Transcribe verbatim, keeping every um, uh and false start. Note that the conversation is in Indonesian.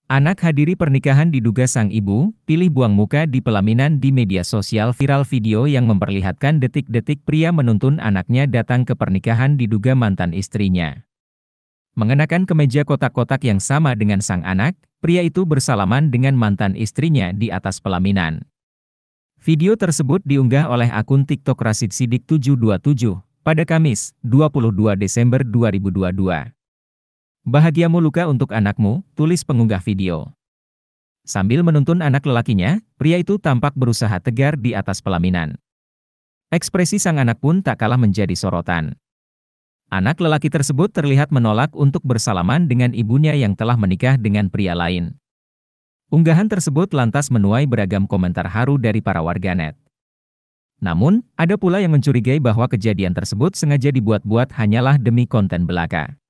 Anak hadiri pernikahan diduga sang ibu, pilih buang muka di pelaminan di media sosial. Viral video yang memperlihatkan detik-detik pria menuntun anaknya datang ke pernikahan diduga mantan istrinya. Mengenakan kemeja kotak-kotak yang sama dengan sang anak, pria itu bersalaman dengan mantan istrinya di atas pelaminan. Video tersebut diunggah oleh akun TikTok Rashid Sidik tujuh dua tujuh pada Kamis, dua puluh dua Desember dua ribu dua puluh dua. Bahagiamu luka untuk anakmu, tulis pengunggah video. Sambil menuntun anak lelakinya, pria itu tampak berusaha tegar di atas pelaminan. Ekspresi sang anak pun tak kalah menjadi sorotan. Anak lelaki tersebut terlihat menolak untuk bersalaman dengan ibunya yang telah menikah dengan pria lain. Unggahan tersebut lantas menuai beragam komentar haru dari para warganet. Namun, ada pula yang mencurigai bahwa kejadian tersebut sengaja dibuat-buat hanyalah demi konten belaka.